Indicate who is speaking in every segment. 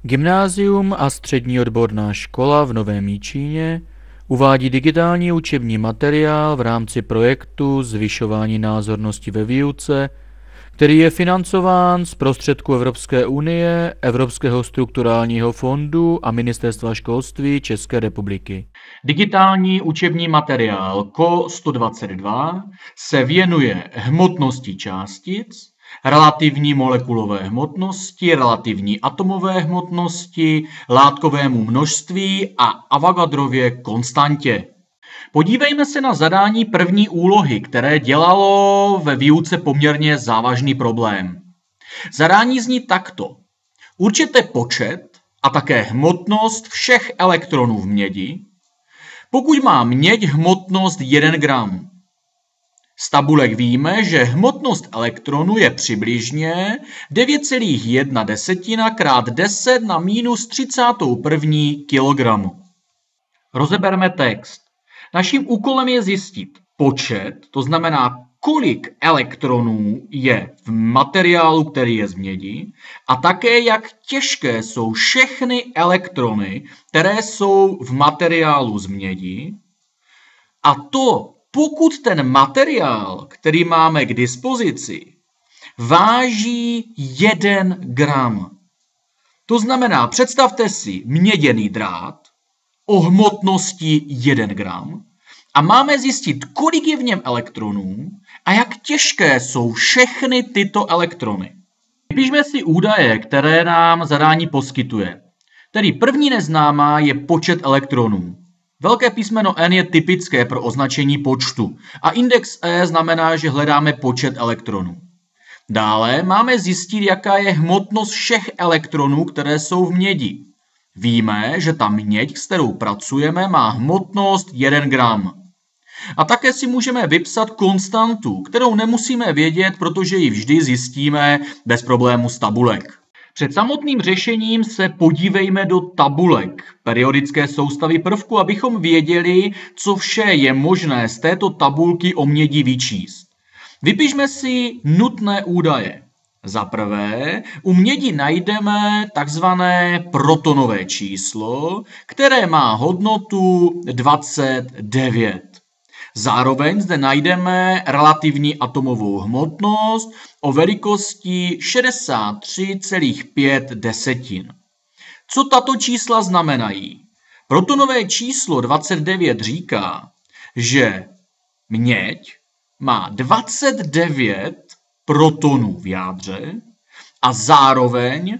Speaker 1: Gymnázium a střední odborná škola v Novém Jičíně uvádí digitální učební materiál v rámci projektu Zvyšování názornosti ve výuce, který je financován z prostředků Evropské unie, Evropského strukturálního fondu a Ministerstva školství České republiky. Digitální učební materiál KO 122 se věnuje hmotnosti částic, relativní molekulové hmotnosti, relativní atomové hmotnosti, látkovému množství a Avogadrově konstantě. Podívejme se na zadání první úlohy, které dělalo ve výuce poměrně závažný problém. Zadání zní takto. Určete počet a také hmotnost všech elektronů v mědi, pokud má měď hmotnost 1 gram. Z tabulek víme, že hmotnost elektronu je přibližně 9,1 krát 10 na minus 31 kg. Rozeberme text. Naším úkolem je zjistit počet, to znamená, kolik elektronů je v materiálu, který je z mědi, a také jak těžké jsou všechny elektrony, které jsou v materiálu z mědi, a to pokud ten materiál, který máme k dispozici, váží 1 gram. To znamená, představte si měděný drát o hmotnosti 1 gram a máme zjistit, kolik je v něm elektronů a jak těžké jsou všechny tyto elektrony. Vypišme si údaje, které nám zadání poskytuje. Tedy první neznámá je počet elektronů. Velké písmeno N je typické pro označení počtu a index E znamená, že hledáme počet elektronů. Dále máme zjistit, jaká je hmotnost všech elektronů, které jsou v mědi. Víme, že ta měď, s kterou pracujeme, má hmotnost 1 gram. A také si můžeme vypsat konstantu, kterou nemusíme vědět, protože ji vždy zjistíme bez problému z tabulek. Před samotným řešením se podívejme do tabulek periodické soustavy prvku, abychom věděli, co vše je možné z této tabulky o mědi vyčíst. Vypišme si nutné údaje. Za prvé, u mědi najdeme takzvané protonové číslo, které má hodnotu 29. Zároveň zde najdeme relativní atomovou hmotnost o velikosti 63,5. Co tato čísla znamenají? Protonové číslo 29 říká, že měď má 29 protonů v jádře a zároveň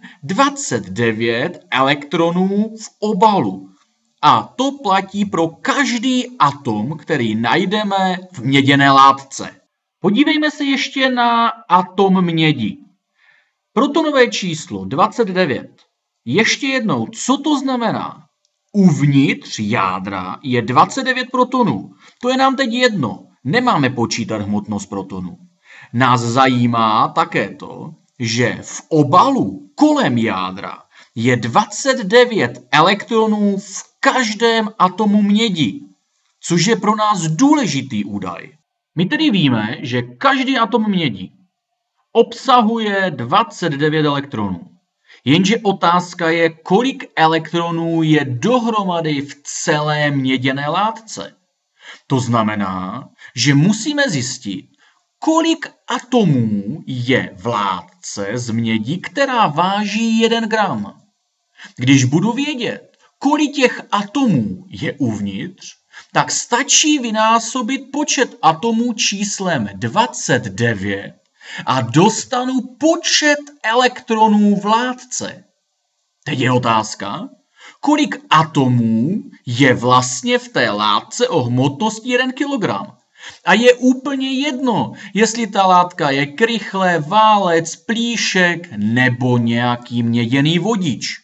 Speaker 1: 29 elektronů v obalu. A to platí pro každý atom, který najdeme v měděné látce. Podívejme se ještě na atom mědi. Protonové číslo 29. Ještě jednou, co to znamená? Uvnitř jádra je 29 protonů. To je nám teď jedno. Nemáme počítat hmotnost protonů. Nás zajímá také to, že v obalu kolem jádra je 29 elektronů v každém atomu mědi, což je pro nás důležitý údaj. My tedy víme, že každý atom mědi obsahuje 29 elektronů. Jenže otázka je, kolik elektronů je dohromady v celé měděné látce. To znamená, že musíme zjistit, kolik atomů je v látce z mědi, která váží 1 gram. Když budu vědět, kolik těch atomů je uvnitř, tak stačí vynásobit počet atomů číslem 29 a dostanu počet elektronů v látce. Teď je otázka, kolik atomů je vlastně v té látce o hmotnosti 1 kg. A je úplně jedno, jestli ta látka je krychle, válec, plíšek nebo nějaký měděný vodič.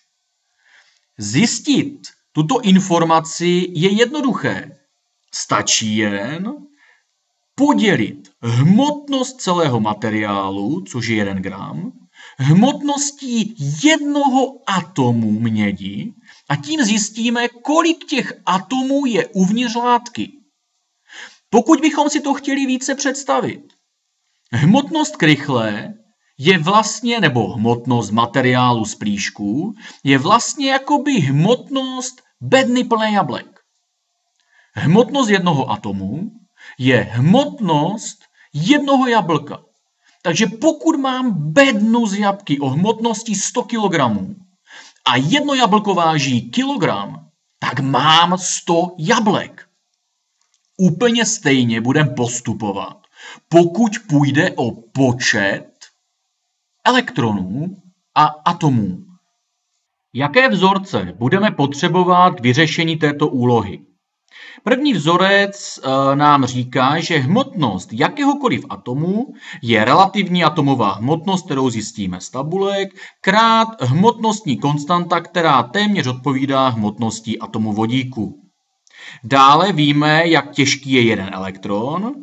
Speaker 1: Zjistit tuto informaci je jednoduché. Stačí jen podělit hmotnost celého materiálu, což je 1 gram, hmotností jednoho atomu mědi a tím zjistíme, kolik těch atomů je uvnitř látky. Pokud bychom si to chtěli více představit, hmotnost krychle je vlastně, nebo hmotnost materiálu z plíšků, je vlastně jakoby hmotnost bedny plné jablek. Hmotnost jednoho atomu je hmotnost jednoho jablka. Takže pokud mám bednu z jabky o hmotnosti 100 kg a jedno jablko váží kilogram, tak mám 100 jablek. Úplně stejně budeme postupovat, pokud půjde o počet elektronů a atomů. Jaké vzorce budeme potřebovat k vyřešení této úlohy? První vzorec nám říká, že hmotnost jakéhokoliv atomu je relativní atomová hmotnost, kterou zjistíme z tabulek, krát hmotnostní konstanta, která téměř odpovídá hmotnosti atomu vodíku. Dále víme, jak těžký je jeden elektron,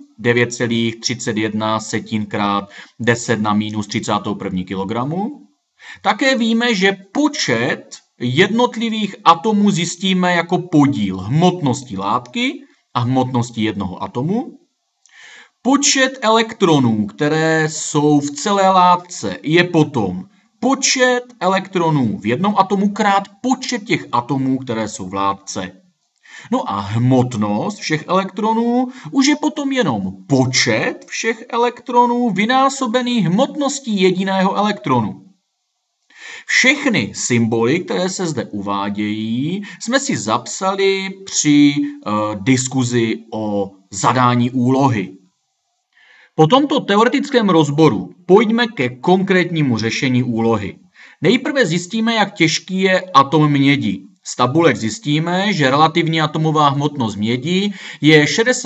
Speaker 1: 9,31 krát 10 na minus 31 kg. Také víme, že počet jednotlivých atomů zjistíme jako podíl hmotnosti látky a hmotnosti jednoho atomu. Počet elektronů, které jsou v celé látce, je potom počet elektronů v jednom atomu krát počet těch atomů, které jsou v látce. No a hmotnost všech elektronů už je potom jenom počet všech elektronů vynásobený hmotností jediného elektronu. Všechny symboly, které se zde uvádějí, jsme si zapsali při diskuzi o zadání úlohy. Po tomto teoretickém rozboru pojďme ke konkrétnímu řešení úlohy. Nejprve zjistíme, jak těžký je atom mědi. Z tabulek zjistíme, že relativní atomová hmotnost mědi je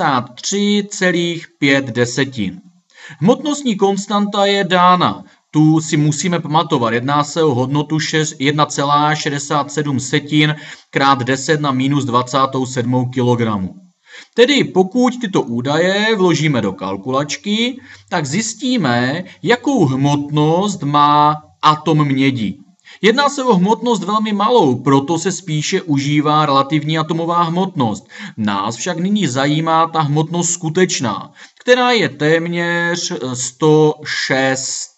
Speaker 1: 63,5. Hmotnostní konstanta je dána. Tu si musíme pamatovat. Jedná se o hodnotu 1,67 krát 10 na minus 27 kg. Tedy pokud tyto údaje vložíme do kalkulačky, tak zjistíme, jakou hmotnost má atom mědi. Jedná se o hmotnost velmi malou, proto se spíše užívá relativní atomová hmotnost. Nás však nyní zajímá ta hmotnost skutečná, která je téměř 106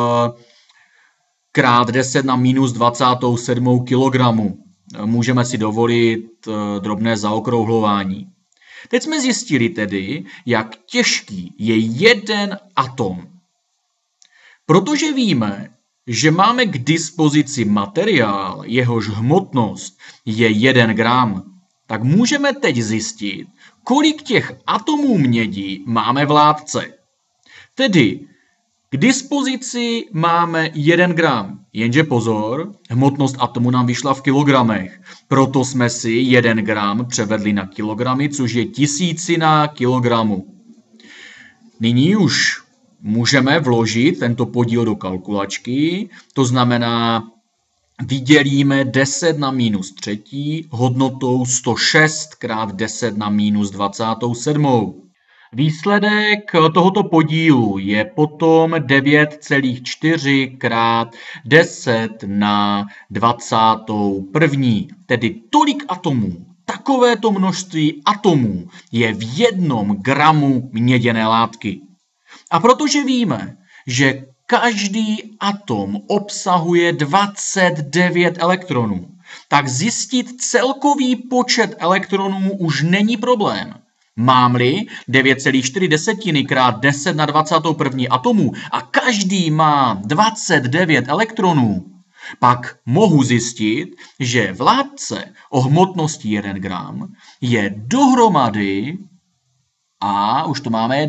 Speaker 1: krát 10 na minus 27 kg. Můžeme si dovolit drobné zaokrouhlování. Teď jsme zjistili tedy, jak těžký je jeden atom. Protože víme, že máme k dispozici materiál, jehož hmotnost je 1 gram, tak můžeme teď zjistit, kolik těch atomů mědi máme v látce. Tedy k dispozici máme 1 gram, jenže pozor, hmotnost atomu nám vyšla v kilogramech, proto jsme si 1 gram převedli na kilogramy, což je tisícina kilogramu. Nyní už můžeme vložit tento podíl do kalkulačky, to znamená, vydělíme 10 na minus 3 hodnotou 106 krát 10 na minus 27. Výsledek tohoto podílu je potom 9,4 krát 10 na 21. Tedy tolik atomů, takovéto množství atomů je v 1 gramu měděné látky. A protože víme, že každý atom obsahuje 29 elektronů, tak zjistit celkový počet elektronů už není problém. Mám-li 9,4 krát 10 na 21 atomů a každý má 29 elektronů, pak mohu zjistit, že v látce o hmotnosti 1 gram je dohromady, a už to máme,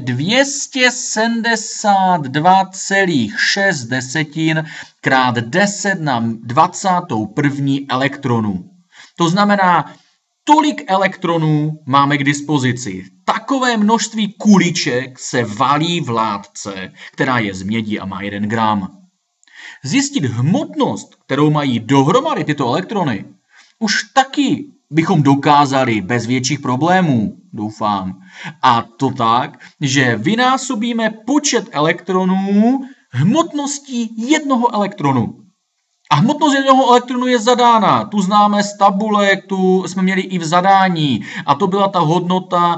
Speaker 1: 272,6 krát 10 na 21 elektronů. To znamená, tolik elektronů máme k dispozici. Takové množství kuliček se valí v látce, která je z mědi a má 1 gram. Zjistit hmotnost, kterou mají dohromady tyto elektrony, už taky bychom dokázali bez větších problémů, doufám. A to tak, že vynásobíme počet elektronů hmotností jednoho elektronu. A hmotnost jednoho elektronu je zadána. Tu známe z tabulek, tu jsme měli i v zadání. A to byla ta hodnota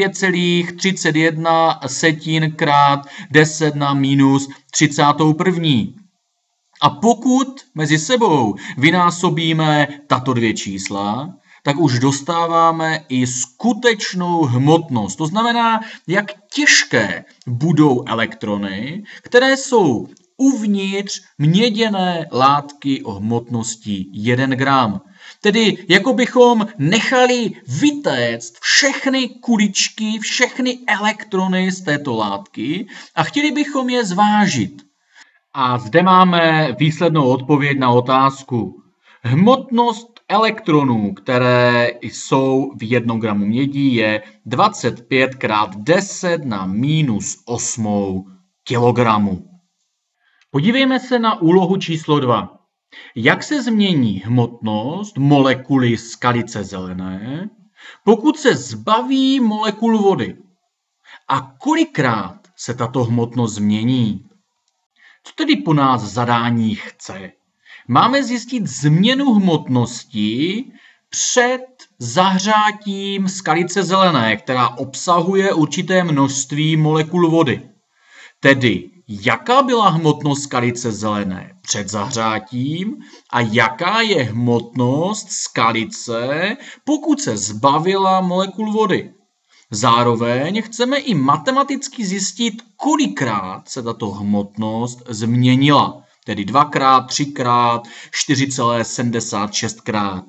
Speaker 1: 9,31 krát 10 na minus 31. A pokud mezi sebou vynásobíme tato dvě čísla, tak už dostáváme i skutečnou hmotnost. To znamená, jak těžké budou elektrony, které jsou uvnitř měděné látky o hmotnosti 1 gram. Tedy jako bychom nechali vytéct všechny kuličky, všechny elektrony z této látky a chtěli bychom je zvážit. A zde máme výslednou odpověď na otázku. Hmotnost elektronů, které jsou v 1 gramu mědi, je 25 krát 10 na minus 8 kilogramu. Podívejme se na úlohu číslo 2. Jak se změní hmotnost molekuly skalice zelené, pokud se zbaví molekul vody? A kolikrát se tato hmotnost změní? Co tedy po nás zadání chce? Máme zjistit změnu hmotnosti před zahřátím skalice zelené, která obsahuje určité množství molekul vody. Tedy, jaká byla hmotnost skalice zelené před zahřátím a jaká je hmotnost skalice, pokud se zbavila molekul vody. Zároveň chceme i matematicky zjistit, kolikrát se tato hmotnost změnila. Tedy 2x, 3x, 4,76x.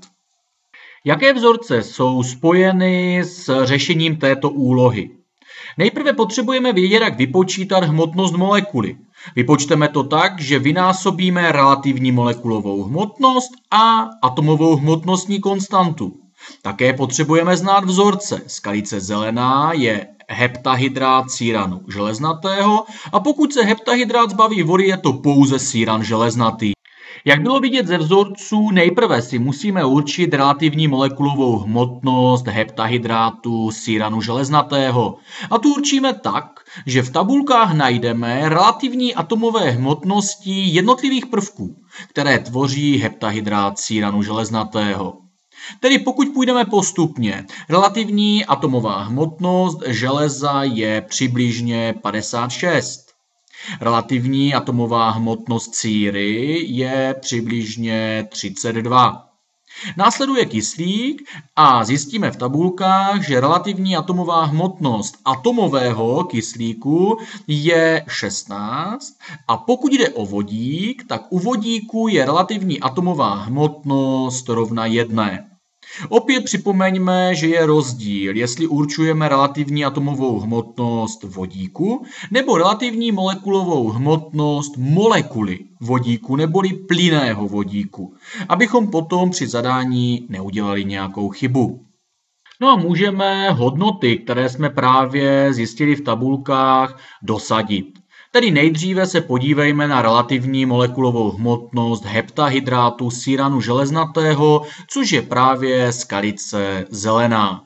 Speaker 1: Jaké vzorce jsou spojeny s řešením této úlohy? Nejprve potřebujeme vědět, jak vypočítat hmotnost molekuly. Vypočteme to tak, že vynásobíme relativní molekulovou hmotnost a atomovou hmotnostní konstantu. Také potřebujeme znát vzorce. Skalice zelená je heptahydrát síranu železnatého a pokud se heptahydrát zbaví vody, je to pouze síran železnatý. Jak bylo vidět ze vzorců, nejprve si musíme určit relativní molekulovou hmotnost heptahydrátu síranu železnatého. A tu určíme tak, že v tabulkách najdeme relativní atomové hmotnosti jednotlivých prvků, které tvoří heptahydrát síranu železnatého. Tedy pokud půjdeme postupně, relativní atomová hmotnost železa je přibližně 56. Relativní atomová hmotnost síry je přibližně 32. Následuje kyslík a zjistíme v tabulkách, že relativní atomová hmotnost atomového kyslíku je 16 a pokud jde o vodík, tak u vodíku je relativní atomová hmotnost rovna 1. Opět připomeňme, že je rozdíl, jestli určujeme relativní atomovou hmotnost vodíku nebo relativní molekulovou hmotnost molekuly vodíku neboli plynného vodíku, abychom potom při zadání neudělali nějakou chybu. No a můžeme hodnoty, které jsme právě zjistili v tabulkách, dosadit. Tedy nejdříve se podívejme na relativní molekulovou hmotnost heptahydrátu síranu železnatého, což je právě skalice zelená.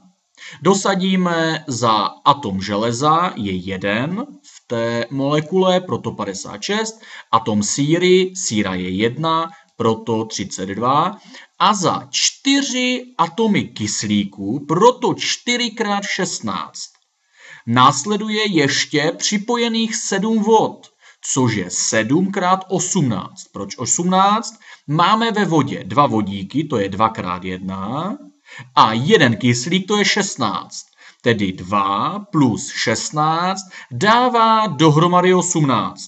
Speaker 1: Dosadíme za atom železa je 1 v té molekule, proto 56, atom síry, síra je 1, proto 32 a za 4 atomy kyslíku, proto 4x16. Následuje ještě připojených 7 vod, což je 7x18. Proč 18? Máme ve vodě 2 vodíky, to je 2x1 a 1 kyslík, to je 16. Tedy 2 plus 16 dává dohromady 18.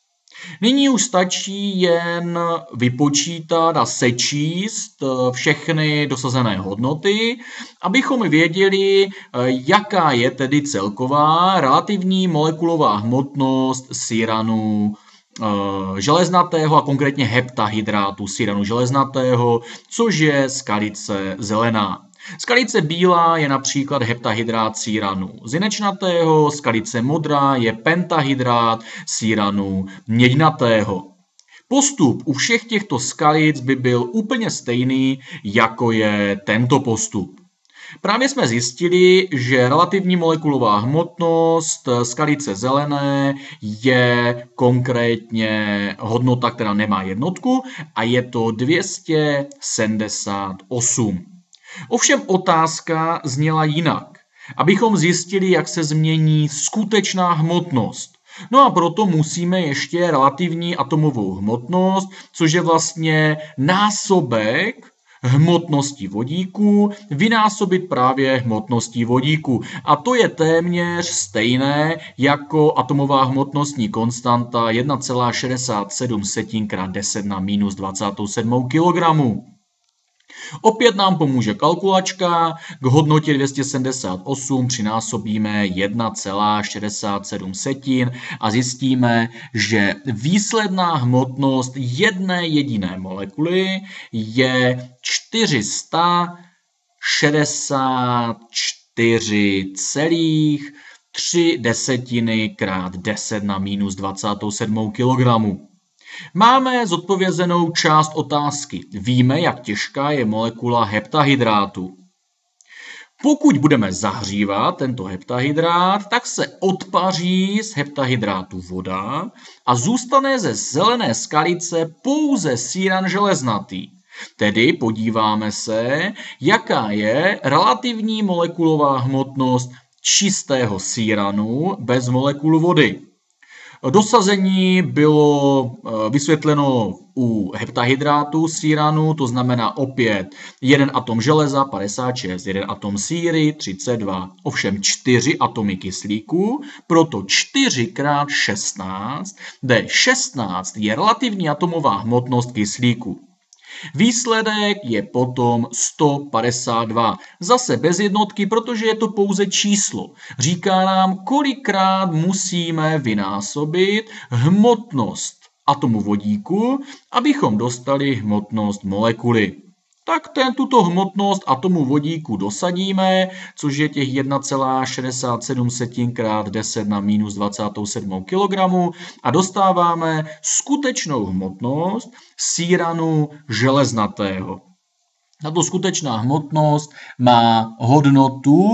Speaker 1: Nyní už stačí jen vypočítat a sečíst všechny dosazené hodnoty, abychom věděli, jaká je tedy celková relativní molekulová hmotnost síranu železnatého a konkrétně heptahydrátu síranu železnatého, což je skalice zelená. Skalice bílá je například heptahydrát síranu zinečnatého, skalice modrá je pentahydrát síranu měďnatého. Postup u všech těchto skalic by byl úplně stejný, jako je tento postup. Právě jsme zjistili, že relativní molekulová hmotnost skalice zelené je konkrétně hodnota, která nemá jednotku a je to 278. Ovšem otázka zněla jinak, abychom zjistili, jak se změní skutečná hmotnost. No a proto musíme ještě relativní atomovou hmotnost, což je vlastně násobek hmotnosti vodíku, vynásobit právě hmotností vodíku. A to je téměř stejné jako atomová hmotnostní konstanta 1,67 krát 10 na minus 27 kg. Opět nám pomůže kalkulačka, k hodnotě 278 přinásobíme 1,67 a zjistíme, že výsledná hmotnost jedné jediné molekuly je 464,3 krát 10 na minus 27 kg. Máme zodpovězenou část otázky. Víme, jak těžká je molekula heptahydrátu. Pokud budeme zahřívat tento heptahydrát, tak se odpaří z heptahydrátu voda a zůstane ze zelené skalice pouze síran železnatý. Tedy podíváme se, jaká je relativní molekulová hmotnost čistého síranu bez molekul vody. Dosazení bylo vysvětleno u heptahydrátu síranu, to znamená opět 1 atom železa 56, 1 atom síry 32, ovšem 4 atomy kyslíku, proto 4 krát 16, kde 16 je relativní atomová hmotnost kyslíku. Výsledek je potom 152. Zase bez jednotky, protože je to pouze číslo. Říká nám, kolikrát musíme vynásobit hmotnost atomu vodíku, abychom dostali hmotnost molekuly. Tak tuto hmotnost atomu vodíku dosadíme, což je těch 1,67 krát 10 na minus 27 kg a dostáváme skutečnou hmotnost síranu železnatého. Tato skutečná hmotnost má hodnotu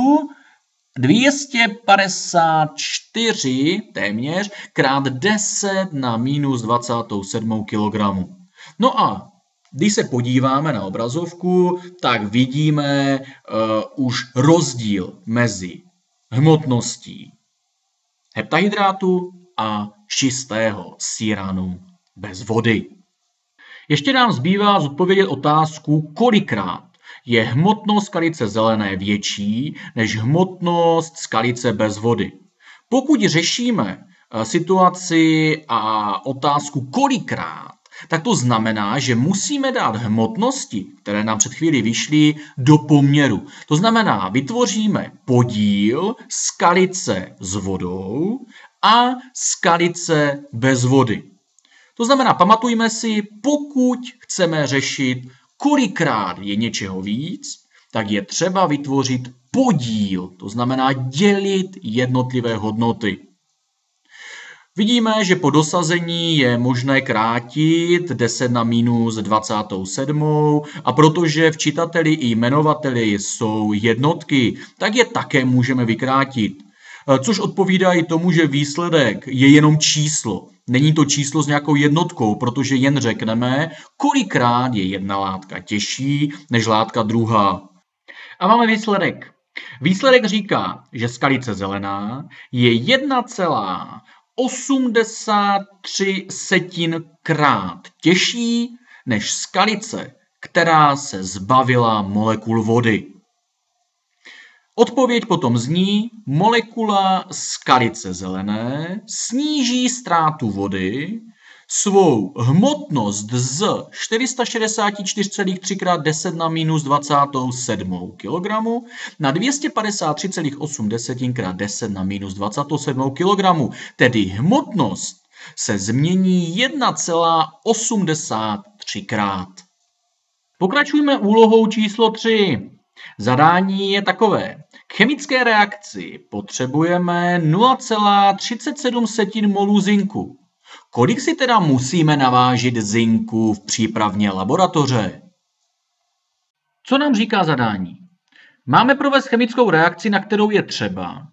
Speaker 1: 254 téměř krát 10 na minus 27 kg. No a když se podíváme na obrazovku, tak vidíme už rozdíl mezi hmotností heptahydrátu a čistého síranu bez vody. Ještě nám zbývá zodpovědět otázku, kolikrát je hmotnost skalice zelené větší než hmotnost skalice bez vody. Pokud řešíme situaci a otázku kolikrát, tak to znamená, že musíme dát hmotnosti, které nám před chvíli vyšly, do poměru. To znamená, vytvoříme podíl skalice s vodou a skalice bez vody. To znamená, pamatujme si, pokud chceme řešit, kolikrát je něčeho víc, tak je třeba vytvořit podíl, to znamená dělit jednotlivé hodnoty. Vidíme, že po dosazení je možné krátit 10 na minus 27 a protože v čitateli i jmenovateli jsou jednotky, tak je také můžeme vykrátit. Což odpovídá i tomu, že výsledek je jenom číslo. Není to číslo s nějakou jednotkou, protože jen řekneme, kolikrát je jedna látka těžší než látka druhá. A máme výsledek. Výsledek říká, že skalice zelená je 1,83 krát těžší než skalice, která se zbavila molekul vody. Odpověď potom zní, molekula skalice zelené sníží ztrátu vody, svou hmotnost z 464,3 krát 10 na minus 27 kg na 253,8 krát 10 na minus 27 kg, tedy hmotnost se změní 1,83 krát. Pokračujeme úlohou číslo 3. Zadání je takové. K chemické reakci potřebujeme 0,37 molů zinku. Kolik si teda musíme navážit zinku v přípravně laboratoře? Co nám říká zadání? Máme provést chemickou reakci, na kterou je třeba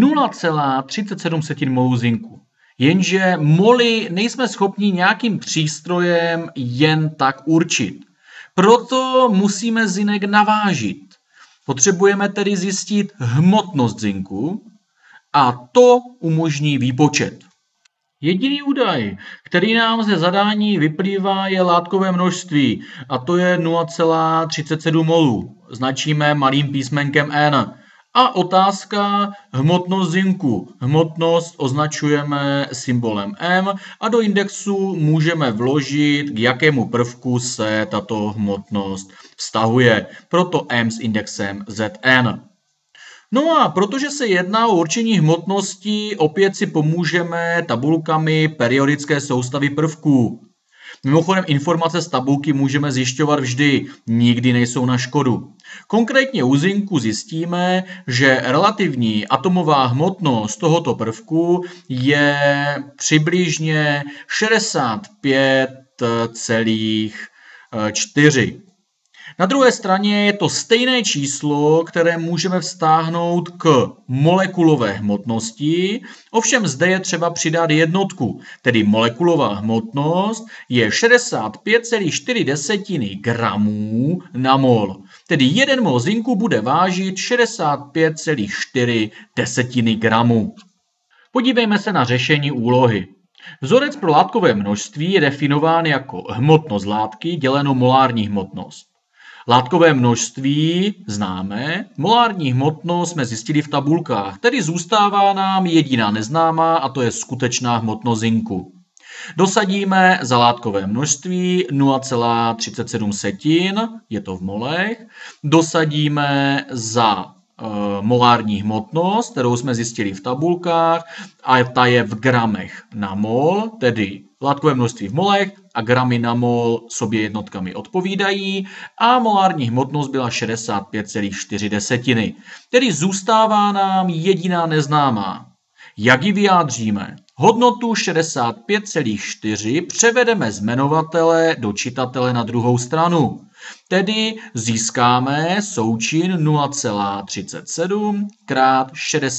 Speaker 1: 0,37 molu zinku. Jenže moly nejsme schopni nějakým přístrojem jen tak určit. Proto musíme zinek navážit. Potřebujeme tedy zjistit hmotnost zinku a to umožní výpočet. Jediný údaj, který nám ze zadání vyplývá, je látkové množství a to je 0,37 molů. Značíme malým písmenkem N. A otázka hmotnost zinku. Hmotnost označujeme symbolem M a do indexu můžeme vložit, k jakému prvku se tato hmotnost vztahuje. Proto M s indexem Zn. No a protože se jedná o určení hmotnosti, opět si pomůžeme tabulkami periodické soustavy prvků. Mimochodem informace z tabulky můžeme zjišťovat vždy, nikdy nejsou na škodu. Konkrétně u zinku zjistíme, že relativní atomová hmotnost tohoto prvku je přibližně 65,4. Na druhé straně je to stejné číslo, které můžeme vztáhnout k molekulové hmotnosti, ovšem zde je třeba přidat jednotku, tedy molekulová hmotnost je 65,4 gramů na mol. Tedy 1 mol zinku bude vážit 65,4 gramů. Podívejme se na řešení úlohy. Vzorec pro látkové množství je definován jako hmotnost látky děleno molární hmotnost. Látkové množství známe, molární hmotnost jsme zjistili v tabulkách, tedy zůstává nám jediná neznámá a to je skutečná hmotnost zinku. Dosadíme za látkové množství 0,37, je to v molech, dosadíme za molární hmotnost, kterou jsme zjistili v tabulkách a ta je v gramech na mol, tedy látkové množství v molech a gramy na mol sobě jednotkami odpovídají a molární hmotnost byla 65,4. Tedy zůstává nám jediná neznámá. Jak ji vyjádříme? Hodnotu 65,4 převedeme z jmenovatele do čitatele na druhou stranu. Tedy získáme součin 0,37 krát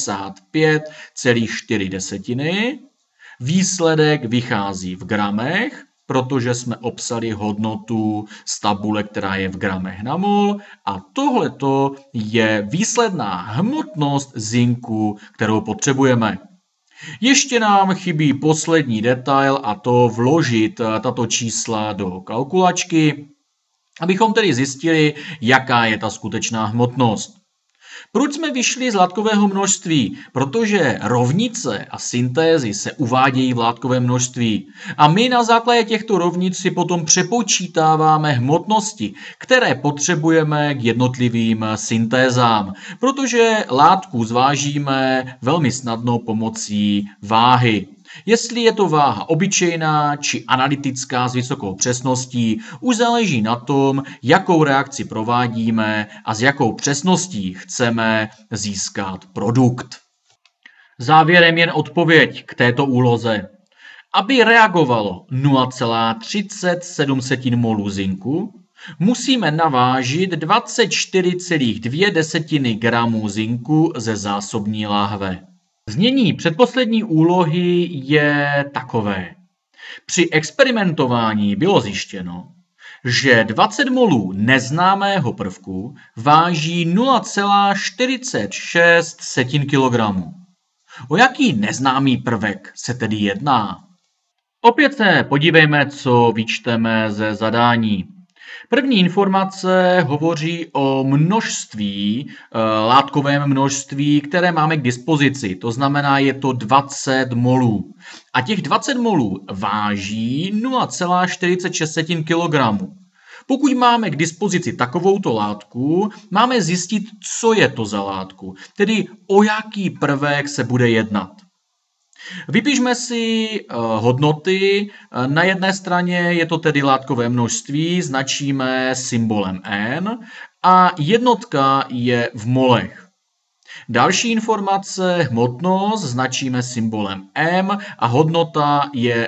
Speaker 1: 65,4. Výsledek vychází v gramech, protože jsme obsali hodnotu z tabule, která je v gramech na mol. A tohleto je výsledná hmotnost zinku, kterou potřebujeme. Ještě nám chybí poslední detail a to vložit tato čísla do kalkulačky, abychom tedy zjistili, jaká je ta skutečná hmotnost. Proč jsme vyšli z látkového množství? Protože rovnice a syntézy se uvádějí v látkovém množství. A my na základě těchto rovnic si potom přepočítáváme hmotnosti, které potřebujeme k jednotlivým syntézám. Protože látku zvážíme velmi snadno pomocí váhy. Jestli je to váha obyčejná či analytická s vysokou přesností, už záleží na tom, jakou reakci provádíme a s jakou přesností chceme získat produkt. Závěrem jen odpověď k této úloze. Aby reagovalo 0,37 molů zinku, musíme navážit 24,2 gramů zinku ze zásobní láhve. Znění předposlední úlohy je takové. Při experimentování bylo zjištěno, že 20 molů neznámého prvku váží 0,46 kg. O jaký neznámý prvek se tedy jedná? Opět se podívejme, co vyčteme ze zadání. První informace hovoří o množství, látkovém množství, které máme k dispozici. To znamená, je to 20 molů. A těch 20 molů váží 0,46 kg. Pokud máme k dispozici takovouto látku, máme zjistit, co je to za látku, tedy o jaký prvek se bude jednat. Vypišme si hodnoty. Na jedné straně je to tedy látkové množství, značíme symbolem N a jednotka je v molech. Další informace, hmotnost, značíme symbolem M a hodnota je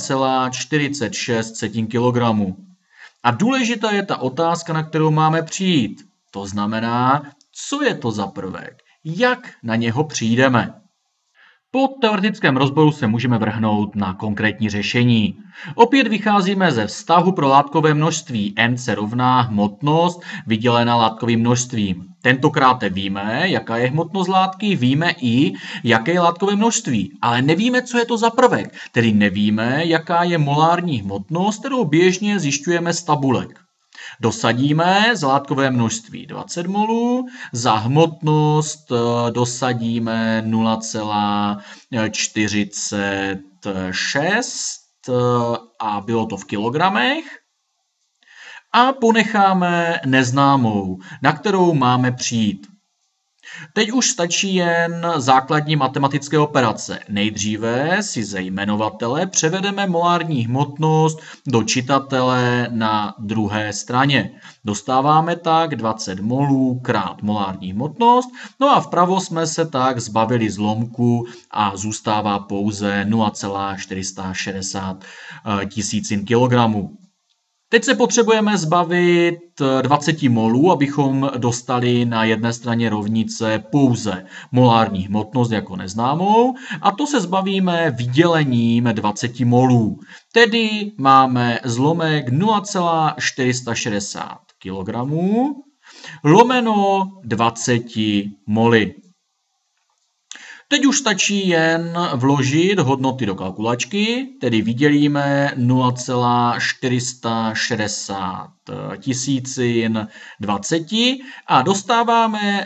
Speaker 1: 0,46 kg. A důležitá je ta otázka, na kterou máme přijít. To znamená, Co je to za prvek? Jak na něho přijdeme? Po teoretickém rozboru se můžeme vrhnout na konkrétní řešení. Opět vycházíme ze vztahu pro látkové množství n se rovná hmotnost vydělená látkovým množstvím. Tentokrát víme, jaká je hmotnost látky, víme i, jaké je látkové množství, ale nevíme, co je to za prvek, tedy nevíme, jaká je molární hmotnost, kterou běžně zjišťujeme z tabulek. Dosadíme za látkové množství 20 molů, za hmotnost dosadíme 0,46 a bylo to v kilogramech. A ponecháme neznámou, na kterou máme přijít. Teď už stačí jen základní matematické operace. Nejdříve si ze jmenovatele převedeme molární hmotnost do čitatele na druhé straně. Dostáváme tak 20 molů krát molární hmotnost, no a vpravo jsme se tak zbavili zlomku a zůstává pouze 0,460 tisícin kilogramů. Teď se potřebujeme zbavit 20 molů, abychom dostali na jedné straně rovnice pouze molární hmotnost jako neznámou, a to se zbavíme vydělením 20 molů. Tedy máme zlomek 0,460 kg lomeno 20 moly. Teď už stačí jen vložit hodnoty do kalkulačky, tedy vydělíme 0,460 tisícin 20 a dostáváme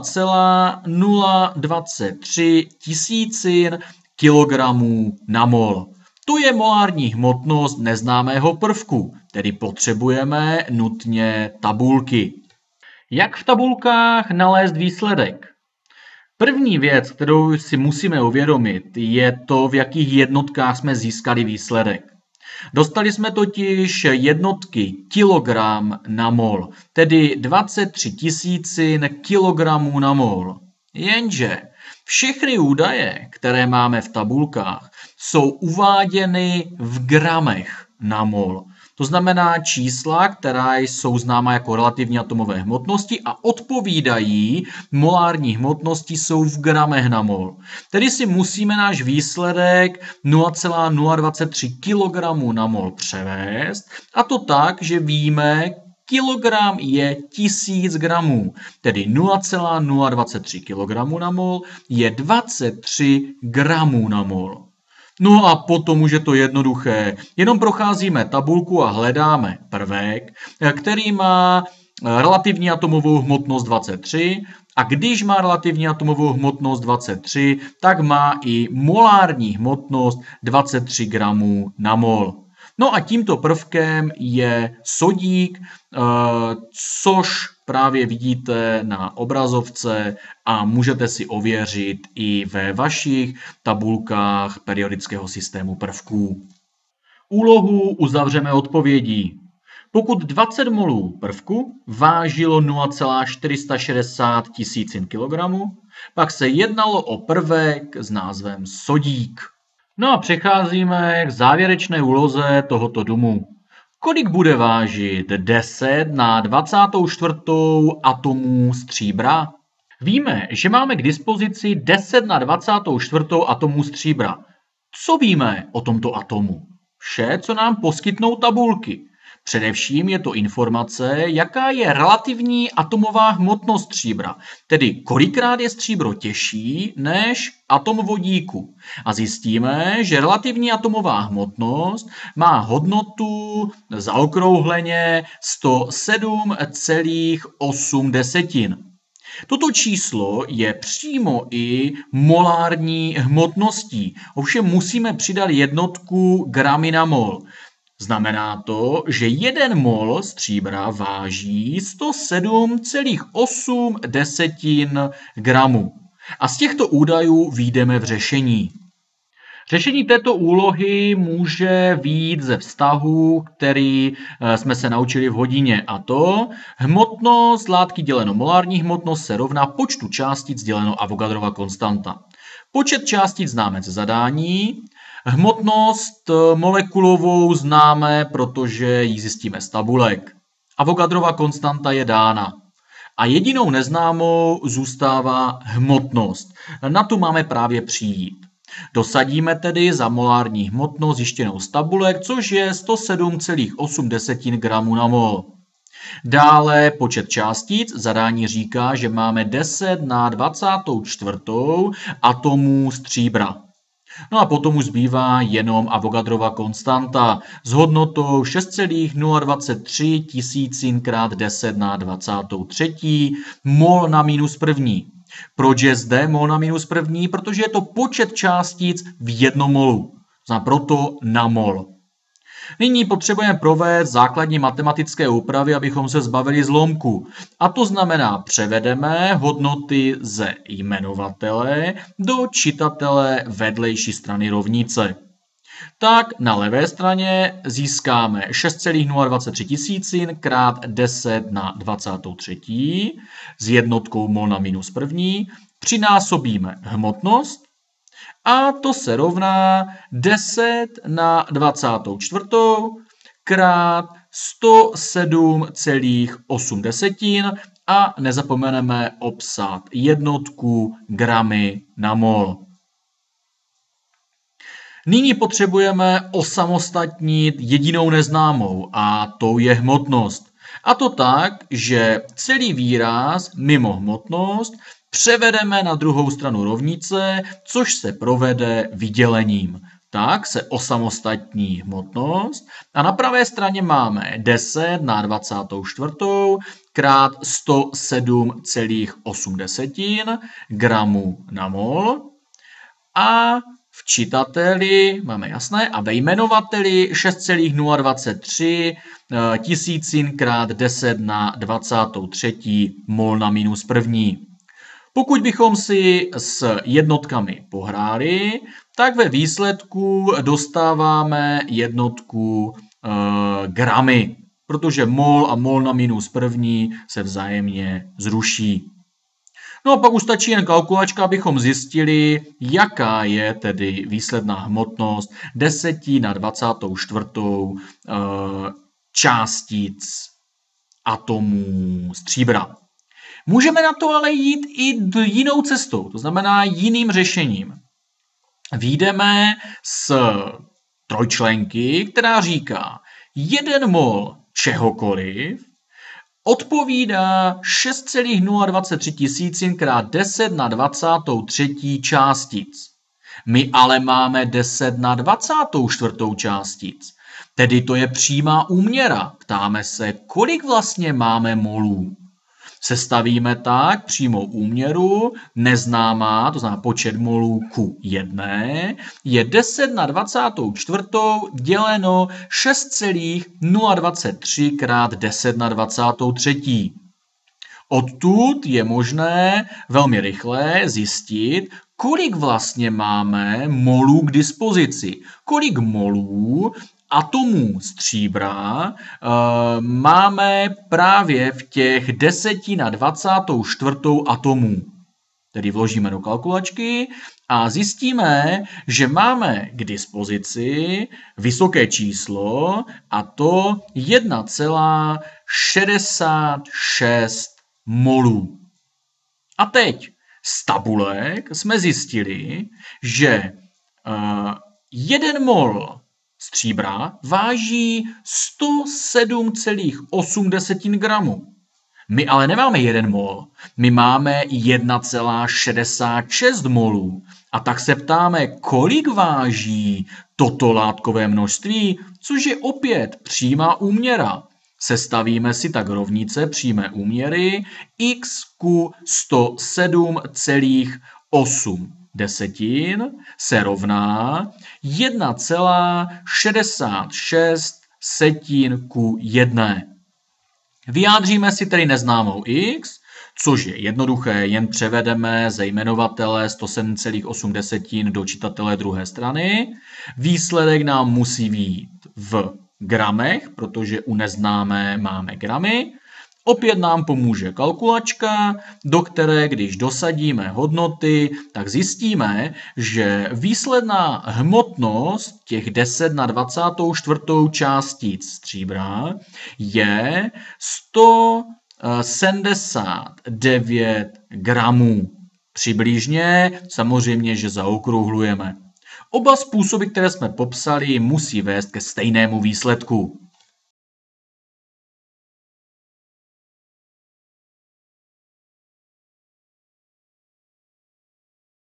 Speaker 1: 0,023 tisícin kilogramů na mol. To je molární hmotnost neznámého prvku, tedy potřebujeme nutně tabulky. Jak v tabulkách nalézt výsledek? První věc, kterou si musíme uvědomit, je to, v jakých jednotkách jsme získali výsledek. Dostali jsme totiž jednotky kilogram na mol, tedy 23 tisícin kilogramů na mol. Jenže všechny údaje, které máme v tabulkách, jsou uváděny v gramech na mol. To znamená čísla, která jsou známa jako relativní atomové hmotnosti a odpovídají molární hmotnosti, jsou v gramech na mol. Tedy si musíme náš výsledek 0,023 kg na mol převést, a to tak, že víme, kilogram je 1000 gramů, tedy 0,023 kg na mol je 23 gramů na mol. No a potom už je to jednoduché. Jenom procházíme tabulku a hledáme prvek, který má relativní atomovou hmotnost 23, a když má relativní atomovou hmotnost 23, tak má i molární hmotnost 23 gramů na mol. No a tímto prvkem je sodík, což právě vidíte na obrazovce a můžete si ověřit i ve vašich tabulkách periodického systému prvků. Úlohu uzavřeme odpovědí. Pokud 20 molů prvku vážilo 0,460 tisícin kilogramů, pak se jednalo o prvek s názvem sodík. No a přecházíme k závěrečné úloze tohoto domu. Kolik bude vážit 10 na 24. atomů stříbra? Víme, že máme k dispozici 10 na 24. atomů stříbra. Co víme o tomto atomu? Vše, co nám poskytnou tabulky. Především je to informace, jaká je relativní atomová hmotnost stříbra, tedy kolikrát je stříbro těžší než atom vodíku. A zjistíme, že relativní atomová hmotnost má hodnotu zaokrouhleně 107,8. Toto číslo je přímo i molární hmotností, ovšem musíme přidat jednotku gramy na mol. Znamená to, že 1 mol stříbra váží 107,8 gramů. A z těchto údajů vyjdeme v řešení. Řešení této úlohy může vyjít ze vztahu, který jsme se naučili v hodině, a to hmotnost látky děleno molární hmotnost se rovná počtu částic děleno Avogadrova konstanta. Počet částic známe ze zadání, hmotnost molekulovou známe, protože ji zjistíme z tabulek. Avogadrova konstanta je dána. A jedinou neznámou zůstává hmotnost. Na tu máme právě přijít. Dosadíme tedy za molární hmotnost zjištěnou z tabulek, což je 107,8 gramů na mol. Dále počet částic, zadání říká, že máme 10 na 24 atomů stříbra. No a potom už zbývá jenom Avogadrova konstanta s hodnotou 6,023 tisícinkrát 10 na 23 mol na minus první. Proč je zde mol na minus první? Protože je to počet částic v jednom molu. Proto na mol. Nyní potřebujeme provést základní matematické úpravy, abychom se zbavili zlomku. A to znamená, převedeme hodnoty ze jmenovatele do čitatele vedlejší strany rovnice. Tak na levé straně získáme 6,023 tisícin krát 10 na 23 s jednotkou mol na minus první. Přinásobíme hmotnost. A to se rovná 10 na 24 krát 107,8 a nezapomeneme obsat jednotku gramy na mol. Nyní potřebujeme osamostatnit jedinou neznámou a tou je hmotnost. A to tak, že celý výraz mimo hmotnost převedeme na druhou stranu rovnice, což se provede vydělením. Tak se osamostatní hmotnost a na pravé straně máme 10 na 24 krát 107,8 gramů na mol a v čitateli máme jasné a ve jmenovateli 6,023 tisícin krát 10 na 23 mol na minus první. Pokud bychom si s jednotkami pohráli, tak ve výsledku dostáváme jednotku gramy, protože mol a mol na minus první se vzájemně zruší. No a pak už stačí jen kalkulačka, abychom zjistili, jaká je tedy výsledná hmotnost 10 na 24 částic atomů stříbra. Můžeme na to ale jít i jinou cestou, to znamená jiným řešením. Vyjdeme z trojčlenky, která říká, 1 mol čehokoliv odpovídá 6,023 tisícin krát 10 na 23 částic. My ale máme 10 na 24 částic, tedy to je přímá úměra. Ptáme se, kolik vlastně máme molů. Sestavíme tak přímou úměru, neznámá, to znamená počet molů ku 1, je 10 na 24 děleno 6,023 krát 10 na 23. Odtud je možné velmi rychle zjistit, kolik vlastně máme molů k dispozici. Kolik molů atomů stříbra máme právě v těch 10 na 24 atomů. Tedy vložíme do kalkulačky a zjistíme, že máme k dispozici vysoké číslo a to 1,66 molů. A teď z tabulek jsme zjistili, že 1 mol stříbra váží 107,8 gramů. My ale nemáme 1 mol, my máme 1,66 molů. A tak se ptáme, kolik váží toto látkové množství, což je opět přímá úměra. Sestavíme si tak rovnice přímé úměry x ku 107,8 se rovná 1,66 ku 1. Vyjádříme si tedy neznámou x, což je jednoduché, jen převedeme ze jmenovatele 107,8 do čitatele druhé strany. Výsledek nám musí vyjít v gramech, protože u neznámé máme gramy. Opět nám pomůže kalkulačka, do které, když dosadíme hodnoty, tak zjistíme, že výsledná hmotnost těch 10 na 24 částic stříbra je 79 gramů. Přibližně, samozřejmě, že zaokrouhlujeme. Oba způsoby, které jsme popsali, musí vést ke stejnému výsledku.